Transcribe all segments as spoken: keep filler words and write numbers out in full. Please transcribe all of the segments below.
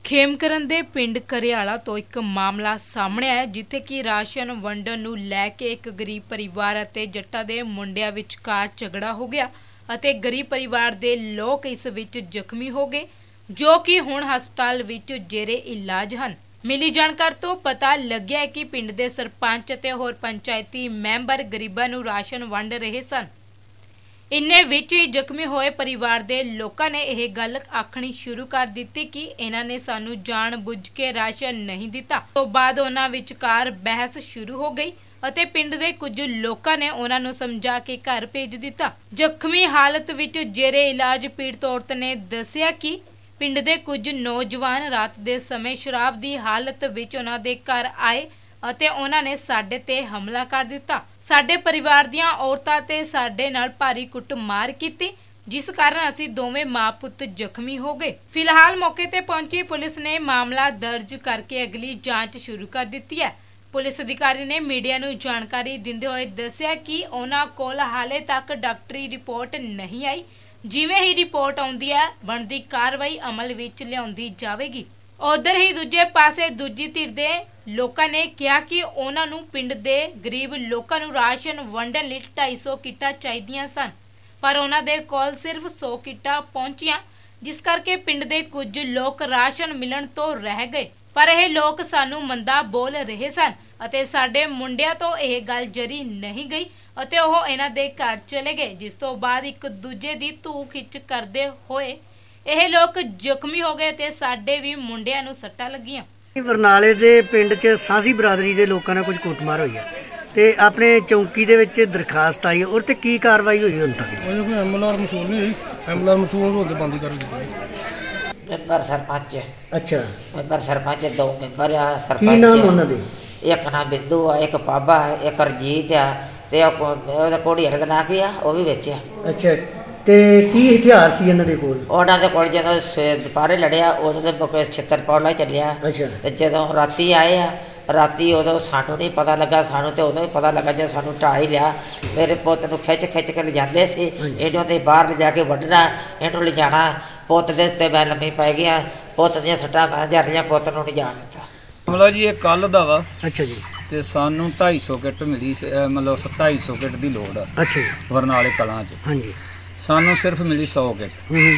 ਖੇਮਕਰਨ ਦੇ ਪਿੰਡ ਕਰਿਆਲਾ ਤੋਂ ਇੱਕ ਮਾਮਲਾ ਸਾਹਮਣੇ ਆਇਆ ਜਿੱਥੇ ਕਿ ਰਾਸ਼ਨ ਵੰਡਣ ਨੂੰ ਲੈ ਕੇ ਇੱਕ ਗਰੀਬ ਪਰਿਵਾਰ ਅਤੇ ਜੱਟਾਂ ਦੇ ਮੁੰਡਿਆਂ ਵਿਚਕਾਰ ਝਗੜਾ ਹੋ ਗਿਆ ਅਤੇ ਗਰੀਬ ਪਰਿਵਾਰ ਦੇ ਲੋਕ ਇਸ ਵਿੱਚ ਜ਼ਖਮੀ ਹੋ ਗਏ ਜੋ ਕਿ ਹੁਣ ਹਸਪਤਾਲ ਵਿੱਚ ਜੇਰੇ ਇਲਾਜ ਹਨ। ਮਿਲੀ ਜਾਣਕਾਰੀ ਤੋਂ ਪਤਾ ਲੱਗਿਆ ਕਿ ਪਿੰਡ ਦੇ ਸਰਪੰਚ ਅਤੇ ਹੋਰ ਪੰਚਾਇਤੀ ਮੈਂਬਰ ਗਰੀਬਾਂ ਨੂੰ ਰਾਸ਼ਨ ਵੰਡ ਰਹੇ ਸਨ। ਇੰਨੇ ਵਿੱਚ ਹੀ ਜ਼ਖਮੀ ਹੋਏ ਪਰਿਵਾਰ ਦੇ ਲੋਕਾਂ ਨੇ ਇਹ ਗੱਲ ਆਖਣੀ ਸ਼ੁਰੂ ਕਰ ਦਿੱਤੀ ਕਿ ਇਹਨਾਂ ਨੇ ਸਾਨੂੰ ਜਾਣ ਬੁੱਝ ਕੇ ਰਾਸ਼ਨ ਨਹੀਂ ਦਿੱਤਾ। ਤੋਂ ਬਾਅਦ ਉਹਨਾਂ ਵਿਚਕਾਰ ਬਹਿਸ ਸ਼ੁਰੂ ਹੋ ਗਈ ਅਤੇ ਪਿੰਡ ਦੇ ਕੁਝ ਲੋਕਾਂ ਨੇ ਉਹਨਾਂ ਨੂੰ ਸਮਝਾ ਕੇ ਘਰ ਭੇਜ ਦਿੱਤਾ। ਜ਼ਖਮੀ ਹਾਲਤ ਵਿੱਚ ਜੇਰੇ ਇਲਾਜ ਪੀੜਤ ਔਰਤ ਨੇ ਦੱਸਿਆ ਕਿ ਪਿੰਡ ਦੇ ਕੁਝ ਨੌਜਵਾਨ ਰਾਤ ਦੇ ਸਮੇਂ ਸ਼ਰਾਬ ਦੀ ਹਾਲਤ ਵਿੱਚ ਉਹਨਾਂ ਦੇ ਘਰ ਆਏ ਅਤੇ ਉਹਨਾਂ ਨੇ ਸਾਡੇ ਤੇ ਹਮਲਾ ਕਰ ਦਿੱਤਾ। ਸਾਡੇ ਪਰਿਵਾਰ ਦੀਆਂ ਔਰਤਾਂ ਤੇ ਸਾਡੇ ਨਾਲ ਭਾਰੀ ਕੁੱਟਮਾਰ ਕੀਤੀ ਜਿਸ ਕਾਰਨ ਅਸੀਂ ਦੋਵੇਂ ਮਾਂ ਪੁੱਤ ਜ਼ਖਮੀ ਹੋ ਗਏ। ਫਿਲਹਾਲ ਮੌਕੇ ਤੇ ਪਹੁੰਚੀ ਪੁਲਿਸ ਨੇ ਮਾਮਲਾ ਦਰਜ ਕਰਕੇ ਅਗਲੀ ਜਾਂਚ ਸ਼ੁਰੂ ਕਰ ਦਿੱਤੀ ਹੈ। ਪੁਲਿਸ ਅਧਿਕਾਰੀ ਨੇ ਮੀਡੀਆ ਨੂੰ ਜਾਣਕਾਰੀ ਦਿੰਦੇ ਹੋਏ ਦੱਸਿਆ ਕਿ ਉਹਨਾਂ ਕੋਲ ਹਾਲੇ ਤੱਕ ਡਾਕਟਰੀ ਰਿਪੋਰਟ ਨਹੀਂ ਆਈ। ਜਿਵੇਂ ਹੀ ਰਿਪੋਰਟ ਆਉਂਦੀ ਹੈ ਬਣਦੀ ਕਾਰਵਾਈ ਅਮਲ ਵਿੱਚ ਲਿਆਉਂਦੀ ਜਾਵੇਗੀ। ਉਧਰ ਹੀ ਦੂਜੇ ਪਾਸੇ ਦੂਜੀ ਧਿਰ ਦੇ ਲੋਕਾਂ ਨੇ ਕਿਹਾ ਕਿ ਉਹਨਾਂ ਨੂੰ ਪਿੰਡ ਦੇ ਗਰੀਬ ਲੋਕਾਂ ਨੂੰ ਰਾਸ਼ਨ ਵੰਡਣ ਲਈ ਢਾਈ ਸੌ ਕਿੱਟਾਂ ਚਾਹੀਦੀਆਂ ਸਨ ਪਰ ਉਹਨਾਂ ਦੇ ਕੋਲ ਸਿਰਫ ਸੌ ਕਿੱਟਾਂ ਪਹੁੰਚੀਆਂ ਜਿਸ ਕਰਕੇ ਪਿੰਡ ਦੇ ਕੁਝ ਲੋਕ ਰਾਸ਼ਨ ਮਿਲਣ ਤੋਂ ਰਹਿ ਗਏ। ਪਰ ਇਹ ਲੋਕ ਸਾਨੂੰ ਮੰਦਾ ਬੋਲ ਰਹੇ ਸਨ ਅਤੇ ਸਾਡੇ ਮੁੰਡਿਆਂ ਤੋਂ ਇਹ ਗੱਲ ਜਰੀ ਨਹੀਂ ਗਈ ਅਤੇ ਉਹ ਇਹਨਾਂ ਦੇ ਘਰ ਚਲੇ ਗਏ ਜਿਸ ਤੋਂ ਬਾਅਦ ਇੱਕ ਦੂਜੇ ਦੀ ਧੂ ਖਿੱਚ ਕਰਦੇ ਹੋਏ ਇਹ ਲੋਕ ਜ਼ਖਮੀ ਹੋ ਗਏ ਤੇ ਸਾਡੇ ਵੀ ਮੁੰਡਿਆਂ ਨੂੰ ਸੱਟਾਂ ਲੱਗੀਆਂ। ਬਰਨਾਲੇ ਦੇ ਪਿੰਡ 'ਚ ਸਾਂਸੀ ਬਰਾਦਰੀ ਦੇ ਲੋਕਾਂ ਨਾਲ ਕੁਝ ਕੁੱਟਮਾਰ ਹੋਈ ਹੈ ਤੇ ਆਪਣੇ ਚੌਂਕੀ ਦੇ ਵਿੱਚ ਦਰਖਾਸਤ ਆਈ ਔਰ ਤੇ ਕੀ ਕਾਰਵਾਈ ਹੋਈ ਹੁਣ ਤੱਕ? ਉਹ ਕੋਈ ਐਮਐਲਆਰ ਮਸੂਲ ਨਹੀਂ ਹੋਈ, ਐਮਐਲਆਰ ਮਸੂਲ ਹੋ ਕੇ ਬੰਦ ਕਰ ਦਿੱਤੀ। ਮੈਂਬਰ ਸਰਪੰਚ ਅੱਛਾ ਮੈਂਬਰ ਸਰਪੰਚ ਦੋ ਮੈਂਬਰ ਆ ਸਰਪੰਚ। ਕੀ ਨਾਮ ਉਹਨਾਂ ਦੇ? ਇੱਕ ਨਾ ਬਿੱਦੂ ਆ, ਇੱਕ ਬਾਬਾ, ਇੱਕ ਰਜੀਤ ਆ ਤੇ ਉਹਦਾ ਕੋੜੀ ਹਰ ਦਾ ਨਾਂ ਕੀ ਆ ਉਹ ਵੀ ਵਿੱਚ ਆ। ਅੱਛਾ ਤੇ ਕੀ ਹਥਿਆਰ ਸੀ ਇਹਨਾਂ ਦੇ ਕੋਲ? ਉਹਨਾਂ ਦੇ ਕੋਲ ਜਦੋਂ ਦੁਪਹਿਰੇ ਲੜਿਆ ਉਦੋਂ ਤੇ ਬਕੇ ਛਿੱਤਰ ਪੌਲਾ ਚੱਲਿਆ। ਅੱਛਾ ਤੇ ਜਦੋਂ ਰਾਤੀ ਆਏ ਆ ਰਾਤੀ ਉਦੋਂ ਸਾਨੂੰ ਨਹੀਂ ਪਤਾ ਲੱਗਾ, ਸਾਨੂੰ ਤੇ ਉਦੋਂ ਹੀ ਪਤਾ ਲੱਗਾ ਜਦੋਂ ਸਾਨੂੰ ਢਾਹ ਹੀ ਲਿਆ। ਮੇਰੇ ਪੁੱਤ ਨੂੰ ਖਿੱਚ ਖਿੱਚ ਕੇ ਲਿਜਾਂਦੇ ਸੀ, ਇਹਨੂੰ ਤੇ ਬਾਹਰ ਲਿਜਾ ਕੇ ਵੱਢਣਾ, ਇਹਨੂੰ ਲਿਜਾਣਾ। ਪੁੱਤ ਦੇ ਉੱਤੇ ਮੈਂ ਲੰਮੀ ਪੈ ਗਿਆ, ਪੁੱਤ ਦੀਆਂ ਸੱਟਾਂ ਮੈਂ ਜਰੀਆਂ, ਪੁੱਤ ਨੂੰ ਨਹੀਂ ਜਾਣ ਦਿੱਤਾ। ਮਾਮਲਾ ਜੀ ਇਹ ਕੱਲ੍ਹ ਦਾ ਵਾ। ਅੱਛਾ ਜੀ। ਤੇ ਸਾਨੂੰ ਢਾਈ ਸੌ ਕਿੱਟ ਮਿਲੀ ਸੀ, ਮਤਲਬ ਢਾਈ ਸੌ ਕਿੱਟ ਦੀ ਲੋੜ ਆ। ਅੱਛਾ ਜੀ। ਬਰਨਾਲੇ ਕਲਾਂ 'ਚ ਹਾਂਜੀ ਸਾਨੂੰ ਸਿਰਫ ਮਿਲੀ ਸੌ ਕਿੱਟ।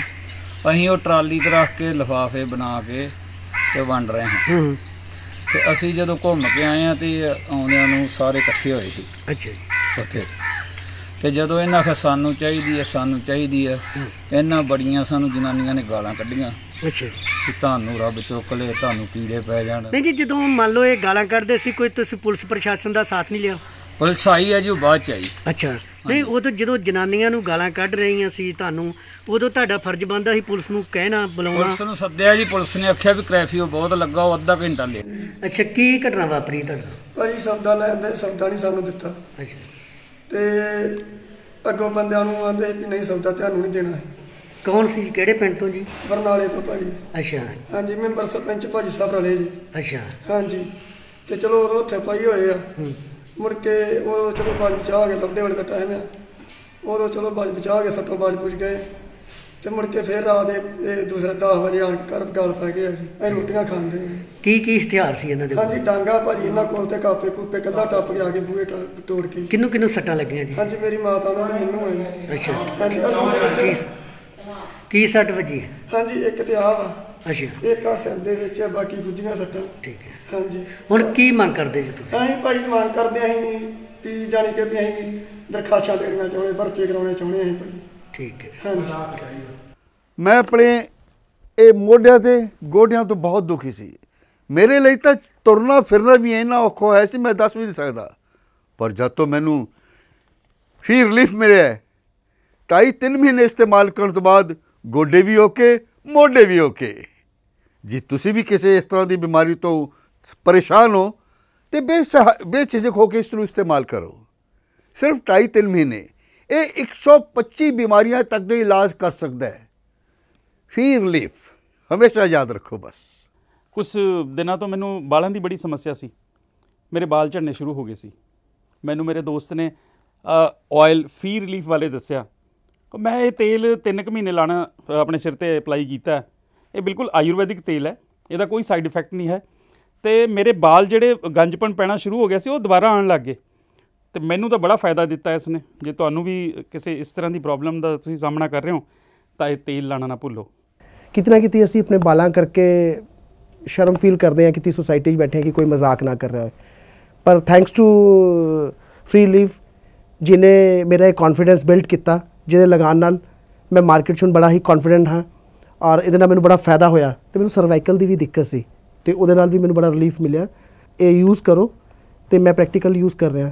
ਅਸੀਂ ਉਹ ਟਰਾਲੀ 'ਤੇ ਰੱਖ ਕੇ ਲਿਫਾਫੇ ਬਣਾ ਕੇ ਤੇ ਵੰਡ ਰਹੇ ਹਾਂ। ਤੇ ਅਸੀਂ ਜਦੋਂ ਘੁੰਮ ਕੇ ਆਏ ਹਾਂ ਤੇ ਆਉਂਦਿਆਂ ਨੂੰ ਸਾਰੇ ਇਕੱਠੇ ਹੋਏ ਸੀ। ਅੱਛਾ ਜੀ। ਉੱਥੇ ਤੇ ਜਦੋਂ ਇਹਨਾਂ ਆਖਿਆ ਸਾਨੂੰ ਚਾਹੀਦੀ ਹੈ ਸਾਨੂੰ ਚਾਹੀਦੀ ਹੈ, ਇਹਨਾਂ ਬੜੀਆਂ ਸਾਨੂੰ ਜਨਾਨੀਆਂ ਨੇ ਗਾਲਾਂ ਕੱਢੀਆਂ। ਅੱਛਾ ਕਿ ਤੁਹਾਨੂੰ ਰੱਬ ਚੁੱਕ ਲਏ, ਤੁਹਾਨੂੰ ਕੀੜੇ ਪੈ ਜਾਣ। ਨਹੀਂ ਜੀ, ਜਦੋਂ ਮੰਨ ਲਓ ਇਹ ਗਾਲਾਂ ਕੱਢਦੇ ਸੀ ਕੋਈ ਤੁਸੀਂ ਪੁਲਿਸ ਪ੍ਰਸ਼ਾਸਨ ਦਾ ਸਾਥ ਨਹੀਂ ਲਿਆ? ਪੁਲਿਸ ਆਈ ਹੈ ਜੀ, ਉਹ ਬਾਅਦ 'ਚ ਆਈ। ਅੱਛਾ ਨਹੀਂ, ਉਦੋਂ ਜਦੋਂ ਜਨਾਨੀਆਂ ਨੂੰ ਗਾਲਾਂ ਕੱਢ ਰਹੀਆਂ ਸੀ ਤੁਹਾਨੂੰ ਉਦੋਂ ਤੁਹਾਡਾ ਫਰਜ਼ ਬਣਦਾ ਸੀ ਪੁਲਿਸ ਨੂੰ ਕਹਿਣਾ, ਬੁਲਾਉਣਾ? ਪੁਲਿਸ ਨੂੰ ਸੱਦਿਆ ਜੀ, ਪੁਲਿਸ ਨੇ ਆਖਿਆ ਵੀ ਕਰੈਫਿਊ ਬਹੁਤ ਲੱਗਾ, ਉਹ ਅੱਧਾ ਘੰਟਾ ਲੈ। ਅੱਛਾ ਕੀ ਘਟਨਾ ਵਾਪਰੀ ਤੁਹਾਡਾ? ਭਾਜੀ ਸੌਦਾ ਲੈਂਦੇ, ਸੌਦਾ ਨਹੀਂ ਸਾਨੂੰ ਦਿੱਤਾ। ਅੱਛਾ ਤੇ ਅੱਗੋਂ ਬੰਦਿਆਂ ਨੂੰ ਆਂਦੇ ਵੀ ਨਹੀਂ ਸੌਦਾ ਤੁਹਾਨੂੰ ਨਹੀਂ ਦੇਣਾ ਹੈ। ਕੌਣ ਸੀ? ਕਿਹੜੇ ਪਿੰਡ ਤੋਂ ਜੀ? ਬਰਨਾਲੇ ਤੋਂ ਭਾਜੀ। ਅੱਛਾ ਹਾਂਜੀ ਮੈਂਬਰ ਸਰਪੰਚ ਭਾਜੀ ਸਾਹਿਬ ਰਲੇ ਜੀ। ਅੱਛਾ ਹਾਂਜੀ ਤੇ ਚਲੋ ਉਦੋਂ ਉੱਥੇ ਪਾਈ ਹੋਏ ਆ। ਮੁੜ ਕੇ ਉਹ ਚਲੋ ਬਾਜ ਬਚਾ ਕੇ ਲੱਭਦੇ ਵਾਲੇ ਦਾ ਟਾਈਮ ਆ, ਉਦੋਂ ਚਲੋ ਬਾਜ ਬਚਾ ਕੇ ਸੱਟੋਂ ਬਾਜ ਪੁੱਜ ਗਏ ਤੇ ਮੁੜ ਕੇ ਫਿਰ ਰਾਤ ਦੇ ਦੂਸਰੇ ਦਸ ਵਜੇ ਆਣ ਕੇ ਘਰ ਗਾਲ ਪੈ ਗਏ। ਅਸੀਂ ਅਸੀਂ ਰੋਟੀਆਂ ਖਾਂਦੇ। ਕੀ ਕੀ ਹਥਿਆਰ ਸੀ ਇਹਨਾਂ ਦੇ? ਹਾਂਜੀ ਡਾਂਗਾ ਭਾਜੀ ਇਹਨਾਂ ਕੋਲ ਤੇ ਕਾਪੇ ਕੂਪੇ ਕੰਧਾ ਟੱਪ ਕੇ ਆ ਕੇ ਬੂਹੇ ਤੋੜ ਕੇ। ਕਿਹਨੂੰ ਕਿਹਨੂੰ ਸੱਟਾਂ ਲੱਗੀਆਂ ਜੀ? ਹਾਂਜੀ ਮੇਰੀ ਮਾਤਾ ਉਹਨਾਂ ਤੇ ਮੈਨੂੰ ਹੈ। ਅੱਛਾ ਹਾਂਜੀ ਅਸਲ ਦੇ ਵਿੱਚ ਕੀ ਸੱਟ ਵੱਜੀ? ਹਾਂਜੀ ਇੱਕ ਤੇ ਆਹ ਵਾ। ਅੱਛਾ ਇੱਕ ਆ ਸਿਰ ਦੇ ਵਿੱਚ, ਬਾਕੀ ਗੁੱਝੀਆਂ ਸੱਟਾਂ। ਠੀਕ ਹੈ। ਹਾਂਜੀ ਹੁਣ ਕੀ ਮੰਗ ਕਰਦੇ ਜੀ ਤੁਸੀਂ? ਅਸੀਂ ਭਾਈ ਮੰਗ ਕਰਦੇ ਅਸੀਂ ਵੀ ਜਾਣੀ ਕਿ ਵੀ ਅਸੀਂ ਦਰਖਾਸਤਾਂ ਦੇਣੀਆਂ ਚਾਹੁੰਦੇ, ਪਰਚੇ ਕਰਾਉਣੇ ਚਾਹੁੰਦੇ ਅਸੀਂ ਭਾਈ। ਠੀਕ ਹੈ। ਹਾਂਜੀ ਮੈਂ ਆਪਣੇ ਇਹ ਮੋਢਿਆਂ ਤੇ ਗੋਡਿਆਂ ਤੋਂ ਬਹੁਤ ਦੁਖੀ ਸੀ। ਮੇਰੇ ਲਈ ਤਾਂ ਤੁਰਨਾ ਫਿਰਨਾ ਵੀ ਇੰਨਾ ਔਖਾ ਹੋਇਆ ਸੀ ਮੈਂ ਦੱਸ ਵੀ ਨਹੀਂ ਸਕਦਾ। ਪਰ ਜਦ ਤੋਂ ਮੈਨੂੰ ਫੀ ਰਿਲੀਫ ਮਿਲਿਆ, ਢਾਈ ਤਿੰਨ ਮਹੀਨੇ ਇਸਤੇਮਾਲ ਕਰਨ ਤੋਂ ਬਾਅਦ ਗੋਡੇ ਵੀ ਓਕੇ, ਮੋਢੇ ਵੀ ਓਕੇ। ਜੇ ਤੁਸੀਂ ਵੀ ਕਿਸੇ ਇਸ ਤਰ੍ਹਾਂ ਦੀ ਬਿਮਾਰੀ ਤੋਂ ਪਰੇਸ਼ਾਨ ਹੋ ਤਾਂ ਬੇਸਹਾ ਬੇਝਿਜਕ ਹੋ ਕੇ ਇਸ ਨੂੰ ਇਸਤੇਮਾਲ ਕਰੋ। ਸਿਰਫ ਢਾਈ ਤਿੰਨ ਮਹੀਨੇ ਇਹ ਇੱਕ ਸੌ ਪੱਚੀ ਬਿਮਾਰੀਆਂ ਤੱਕ ਦਾ ਇਲਾਜ ਕਰ ਸਕਦਾ ਹੈ। ਫੀ ਰਿਲੀਫ ਹਮੇਸ਼ਾ ਯਾਦ ਰੱਖੋ। ਬਸ ਕੁਛ ਦਿਨਾਂ ਤੋਂ ਮੈਨੂੰ ਬਾਲਾਂ ਦੀ ਬੜੀ ਸਮੱਸਿਆ ਸੀ, ਮੇਰੇ ਬਾਲ ਝੜਨੇ ਸ਼ੁਰੂ ਹੋ ਗਏ ਸੀ। ਮੈਨੂੰ ਮੇਰੇ ਦੋਸਤ ਨੇ ਆਇਲ ਫੀ ਰਿਲੀਫ ਵਾਲੇ ਦੱਸਿਆ। ਮੈਂ ਇਹ ਤੇਲ ਤਿੰਨ ਕੁ ਮਹੀਨੇ ਲਾਣਾ ਆਪਣੇ ਸਿਰ 'ਤੇ ਅਪਲਾਈ ਕੀਤਾ। ਇਹ ਬਿਲਕੁਲ ਆਯੁਰਵੈਦਿਕ ਤੇਲ ਹੈ, ਇਹਦਾ ਕੋਈ ਸਾਈਡ ਇਫੈਕਟ ਨਹੀਂ ਹੈ। ਤੇ ਮੇਰੇ ਬਾਲ ਜਿਹੜੇ ਗੰਜਪਣ ਪੈਣਾ ਸ਼ੁਰੂ ਹੋ ਗਿਆ ਸੀ ਉਹ ਦੁਬਾਰਾ ਆਉਣ ਲੱਗ ਗਏ ਤੇ ਮੈਨੂੰ ਤਾਂ ਬੜਾ ਫਾਇਦਾ ਦਿੱਤਾ ਇਸ ਨੇ। ਜੇ ਤੁਹਾਨੂੰ ਵੀ ਕਿਸੇ ਇਸ ਤਰ੍ਹਾਂ ਦੀ ਪ੍ਰੋਬਲਮ ਦਾ ਤੁਸੀਂ ਸਾਹਮਣਾ ਕਰ ਰਹੇ ਹੋ ਤਾਂ ਇਹ ਤੇਲ ਲਾਣਾ ਨਾ ਭੁੱਲੋ। ਕਿਤੇ ਨਾ ਕਿਤੇ ਅਸੀਂ ਆਪਣੇ ਬਾਲਾਂ ਕਰਕੇ ਸ਼ਰਮ ਫੀਲ ਕਰਦੇ ਹਾਂ ਕਿ ਸੋਸਾਇਟੀ 'ਚ ਬੈਠੇ ਹਾਂ ਕਿ ਕੋਈ ਮਜ਼ਾਕ ਨਾ ਕਰ ਰਿਹਾ ਹੋਏ, ਪਰ ਥੈਂਕਸ ਟੂ ਫ੍ਰੀ ਲੀਫ ਜਿਹਨੇ ਮੇਰਾ ਇਹ ਕੌਨਫੀਡੈਂਸ ਬਿਲਡ ਕੀਤਾ, ਜਿਹਦੇ ਲਗਾਉਣ ਨਾਲ ਮੈਂ ਮਾਰਕੀਟ 'ਚ ਹੁਣ ਬੜਾ ਹੀ ਕੌਨਫੀਡੈਂਟ ਹਾਂ ਔਰ ਇਹਦੇ ਨਾਲ ਮੈਨੂੰ ਬੜਾ ਫਾਇਦਾ ਹੋਇਆ। ਅਤੇ ਮੈਨੂੰ ਸਰਵਾਈਕਲ ਦੀ ਵੀ ਦਿੱਕਤ ਸੀ ਅਤੇ ਉਹਦੇ ਨਾਲ ਵੀ ਮੈਨੂੰ ਬੜਾ ਰਿਲੀਫ ਮਿਲਿਆ। ਇਹ ਯੂਜ਼ ਕਰੋ ਅਤੇ ਮੈਂ ਪ੍ਰੈਕਟੀਕਲ ਯੂਜ਼ ਕਰ ਰਿਹਾ।